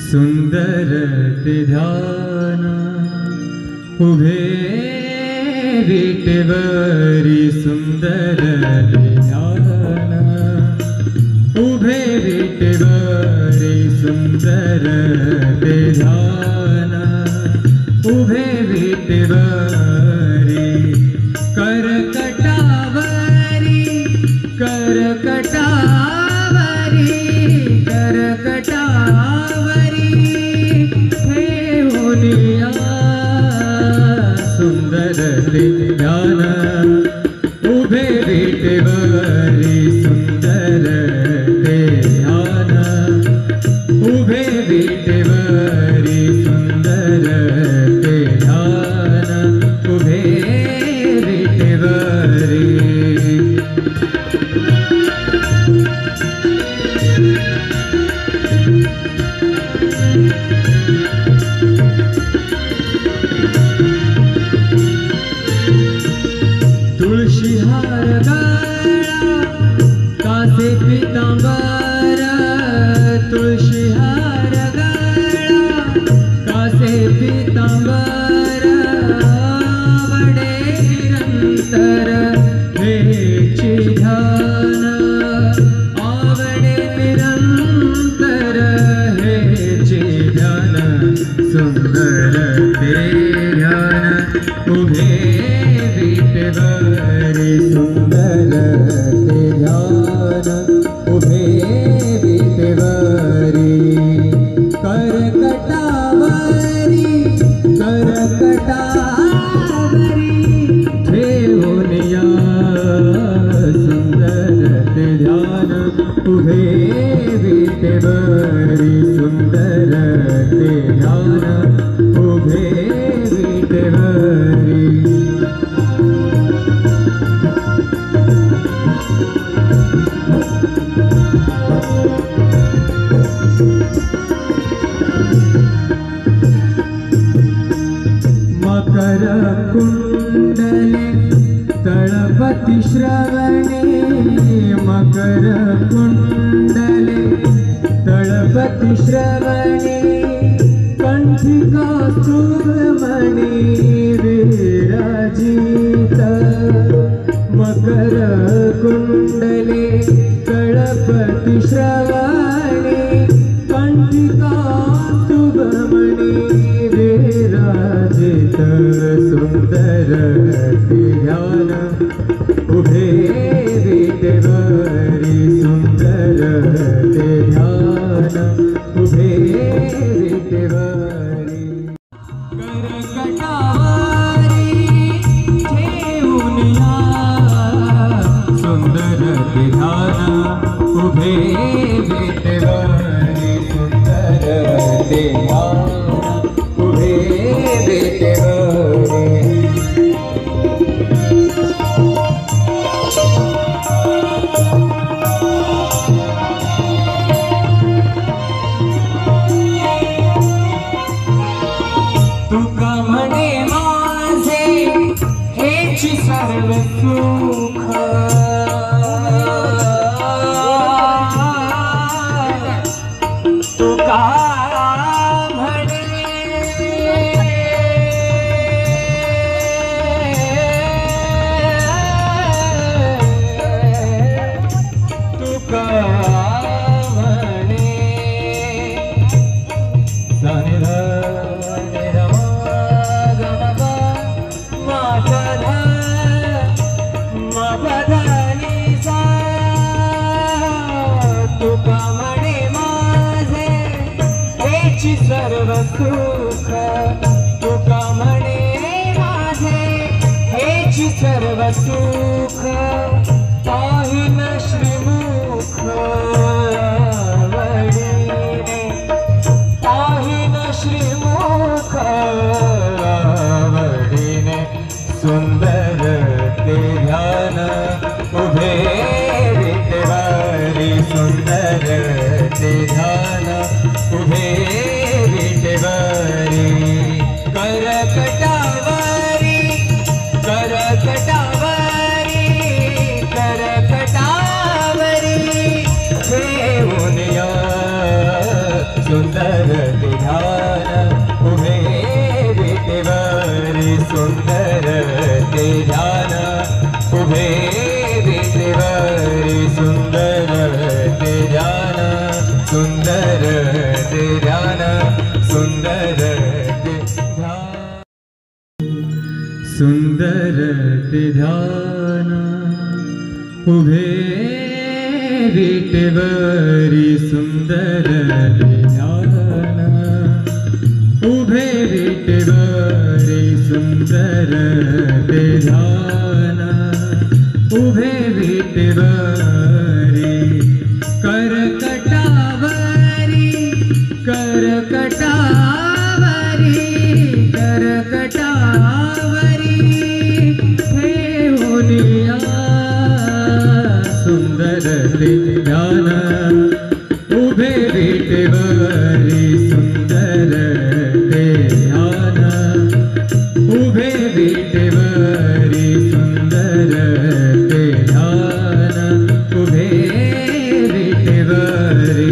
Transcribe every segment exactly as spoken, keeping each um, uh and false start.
सुंदर ते ध्यान उभे विटेवरी सुंदर ते ध्यान उभे विटेवरी सुंदर ते ध्यान उभे विटेवरी करकटावरी करकटावरी करकटावरी ठेवूनिया सुंदर ते ध्यान उभे विटेवरी सुंदर ते ध्यान उभे विटेवरी सुंदर ते ध्यान उभे विटेवरी तुळशी हार गळा कासे पितांबर तुळशी हार गळा कासे पितांबर आवडे निरंतर हेची ध्यान आवडे निरंतर हेची ध्यान सुंदर ते ध्यान उभे विटेवरी सुंदर ते ध्यान उभे विटेवरी करकटावरी करकटावरी ठेवूनिया सुंदर ते ध्यान उभे विटेवरी सुंदर ते ध्यान उभे विटेवरी मकर कुंडले तळपति श्रवणे मकर कुंडले तळपति श्रवणे कंठिका सुमणि विराजित मकर कुंडले तळपति श्रवणे कंठिका सुमणि विराजित सुंदर ते ध्यान उभे विटेवरी सुंदर ते ध्यान उभे विटेवरी करकटावरी ठेवूनिया सुंदर ते ध्यान उभे विटेवरी सुंदर ते ध्यान उभे विटेवरी तुका म्हणे माझे हेची सर्व सुख तुका म्हणे तुका म्हणे तुका म्हणे माझे हेची सर्व सुख तुका म्हणे माझे हेची सर्व सुख पाहिन श्रीमुख आवडीने पाहिन श्रीमुख आवडीने सुंदर ते ध्यान उभे विटेवरी सुंदर ते ध्यान उभे विटेवरी करकटावरी करकटावरी करकटावरी ठेवूनिया सुंदर सुंदर ते ध्यान सुंदर ते ध्यान सुंदर ते ध्यान उभे विटेवरी सुंदर ते ध्यान उभे विटेवरी सुंदर ते ध्यान उभे विटेवरी करकटावरी करकटावरी करकटावरी ठेवूनिया सुंदर ते ध्यान उभे विटेवरी सुंदर ते ध्यान उभे विटेवरी सुंदर ते ध्यान उभे विटेवरी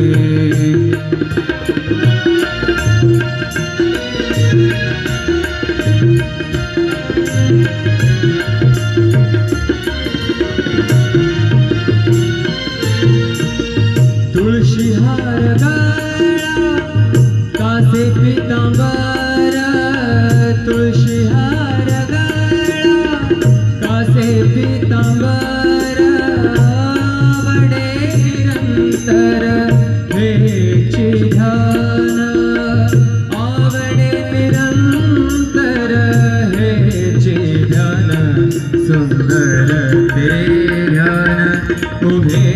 तुळशी हार गळा कासे पितांबर तुळशी हार गळा कासे पितांबर आवडे निरंतर हेची ध्यान आवडे निरंतर हेची ध्यान सुंदर ते ध्यान उभे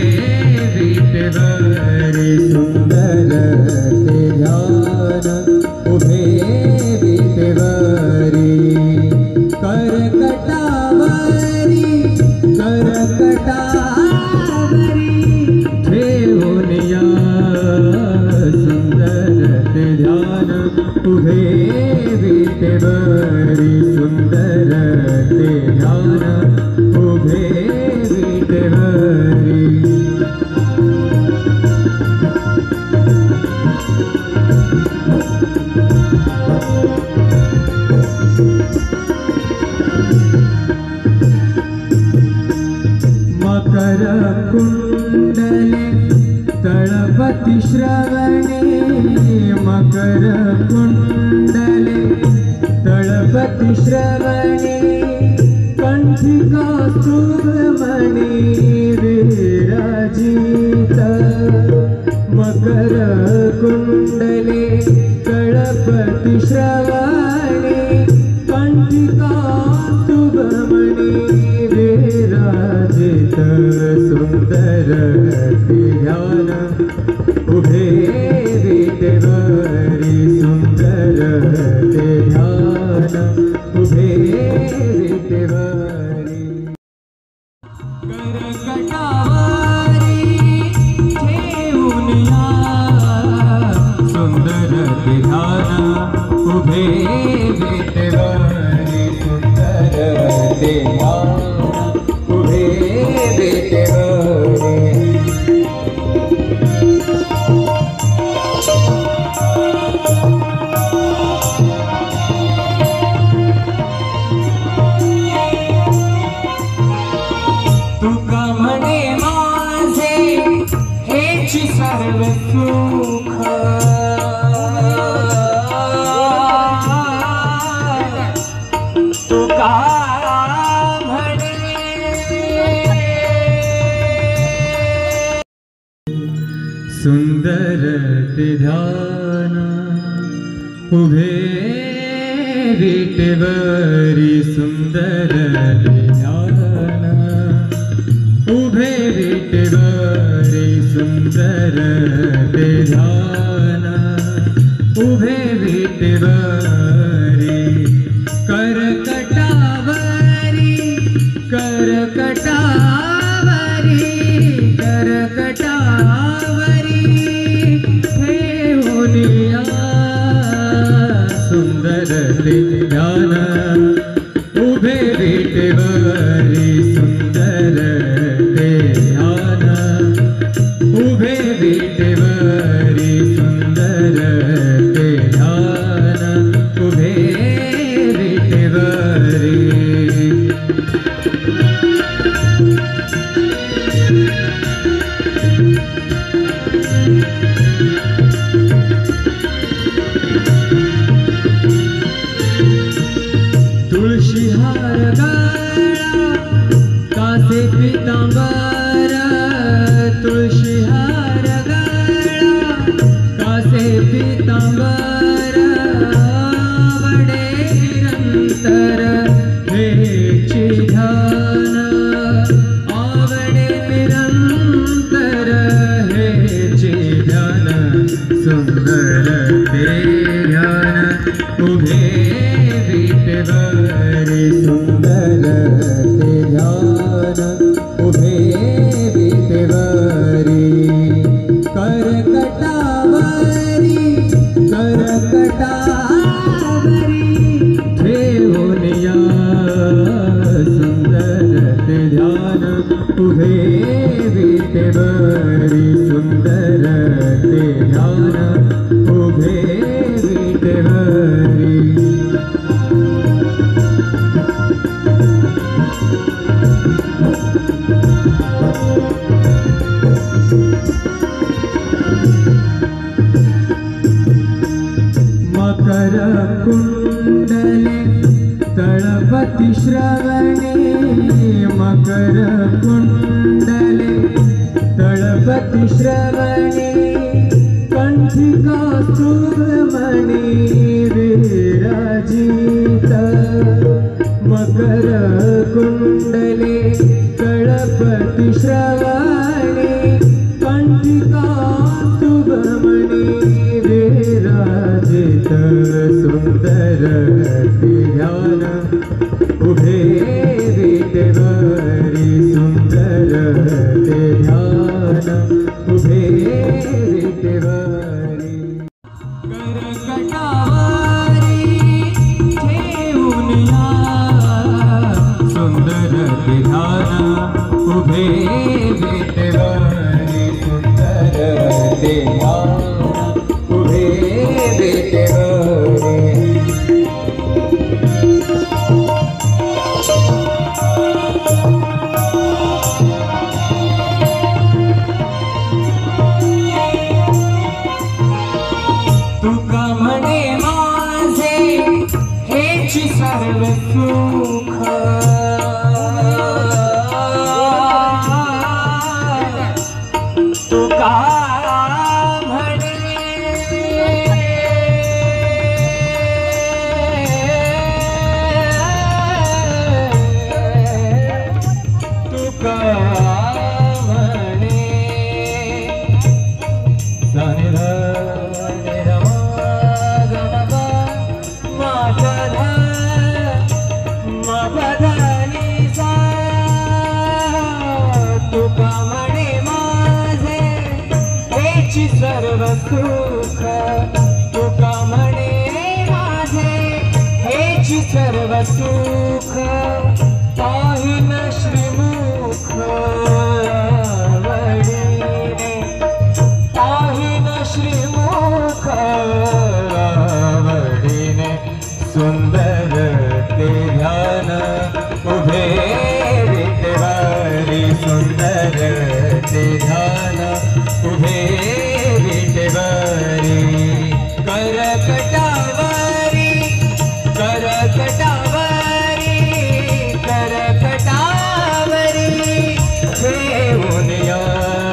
विटेवरी सुंदर ते ध्यान उभे विटेवरी करकटावरी करकटावरी ठेवूनिया सुंदर ते ध्यान उभे विटेवरी सुंदर ते ध्यान उभे विटेवरी मकर कुंडले तळपति श्रवणे मकर कुंडले तळपति श्रवणे कंठिका सुब्रमणि विराजित मकर कुंडले तळपति श्रवणे कंठिका सुब्रमणि विराजित सुंदर ते ध्यान उभे विटेवरी सुंदर ते ध्यान उभे विटेवरी करकटावरी ठेवूनिया सुंदर ते ध्यान उभे विटेवरी सुंदर ते ध्यान उभे विटेवरी तुका म्हणे माझे हेची सर्व सुख तुका म्हणे सुंदर ते ध्यान उभे विटेवरी सुंदर ते ध्यान उभे विटेवरी सुंदर ते ध्यान उभे विटेवरी करकटावरी करकटावरी करकटावरी ठेवूनिया सुंदर ते ध्यान उभे विटेवरी सुंदर ते ध्यान उभे विटेवरी सुंदर ते ध्यान उभे विटेवरी असे पीतांबर आवडे निरंतर हेची ध्यान आवडे निरंतर हेची ध्यान सुंदर ते ध्यान उभे विटेवरी सुंदर ते ध्यान उभे विटेवरी करकटावरी करकटावरी ठेवून या सुंदर ते ध्यान उभे विटेवरी सुंदर ते ध्यान उभे विटेवरी मकर कुंडले तळपति श्रवणे मकर कुंडले तळपति श्रवणे कंठिका सुमणि विराजित मकर कुंडले तळपति श्रवणे कंठिका सुमणि विराजित सुंदर ते ध्यान उभे विटेवरी सुंदर ते ध्यान उभे विटेवरी करकटावरी ठेवून या सुंदर ते ध्यान उभे विटेवरी सुंदर ते ध्यान उभे विटेवरी तुका म्हणे माझे हेची सर्व सुख तुका म्हणे तुका म्हणे सानिधा तुका म्हणे माझे हेची सर्व सुख तुका म्हणे माझे हेची सर्व सुख पाहिन श्रीमुख आवडीने पाहिन श्रीमुख आवडीने सुंदर ते ध्यान उभे विटेवरी सुंदर ते ध्यान उभे विटेवरी करकटावरी करकटावरी करकटावरी ठेवून या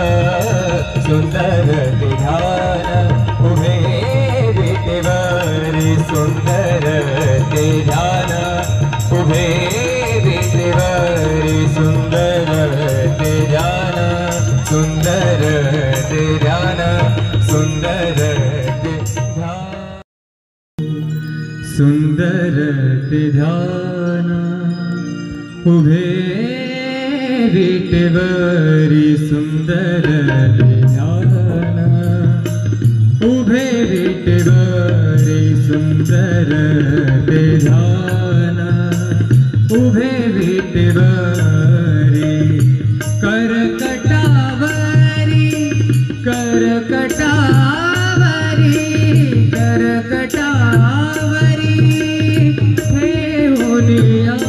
सुंदर ते ध्यान उभे विटेवरी सुंदर ते ध्यान उभे विटेवरी सुंदर ते ध्यान सुंदर ते ध्यान सुंदर ते ध्यान सुंदर ते ध्यान उभे विटेवरी सुंदर ते ध्यान उभे विटेवरी सुंदर ते ध्यान उभे विटेवरी करकटावरी करकटावरी करकटावरी ठेवून या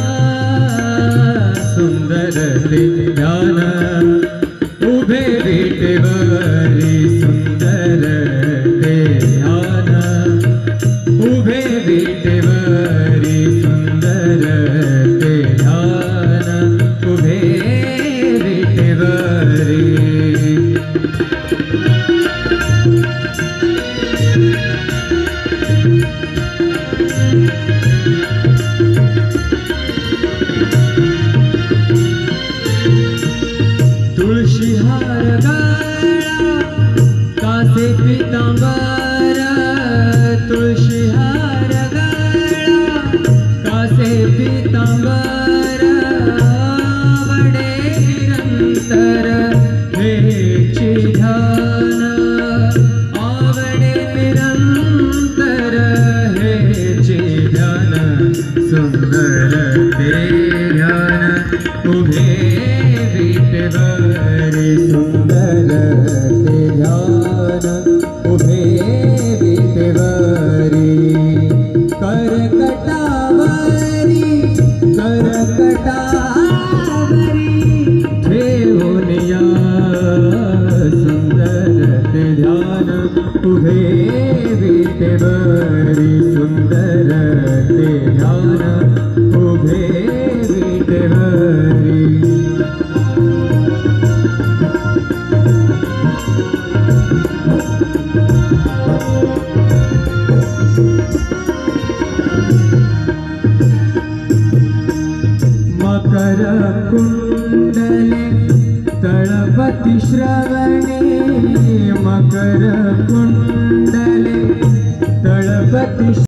सुंदर ते ध्यान उभे विटेवरी सुंदर ते ध्यान उभे विटेवरी विटेवरी करकटावरी करकटावरी ठेवून या सुंदर ते ध्यान उभे विटेवरी सुंदर ते ध्यान उभे विटेवरी मकर कुंडले तळपति श्रवणे मकर कुंडले तळपति